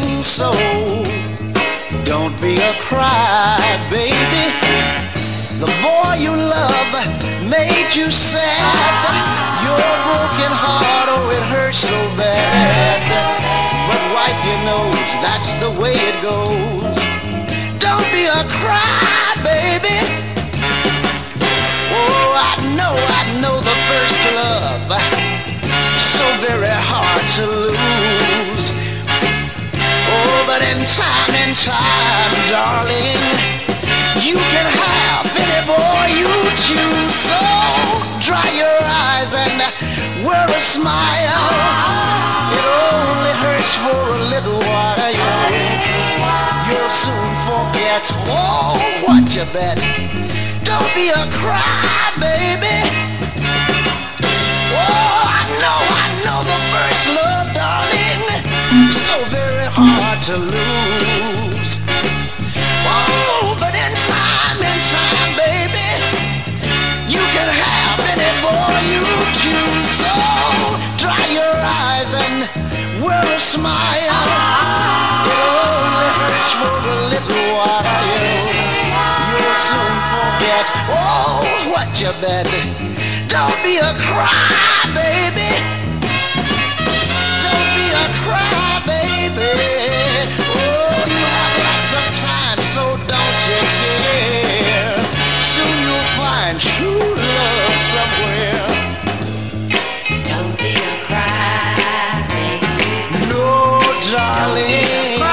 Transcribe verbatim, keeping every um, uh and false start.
aching soul. Don't be a cry, baby. The boy you love made you sad. Your broken heart, oh, it hurts so bad. But wipe your nose, that's the way it goes. Don't be a cry, baby. Oh, I know, I know the first love, so very hard to lose. Oh, but in time, in time, darling, you can have any boy you choose. So dry your eyes and wear a smile. It only hurts for a little while. You'll soon forget, oh, what you bet. Don't be a cry, baby. Oh, I know, I know the first love, darling, so very hard to lose. Oh, but in time, in time, baby, you can have any boy you choose. So dry your eyes and wear a smile. It only hurts for a little while. You'll soon forget, oh, what you bet. Don't be a cry, baby. Don't be a cry, baby. Oh, you have lots of time, so don't you care. Soon you'll find true love somewhere. Don't be a cry, baby. No, darling.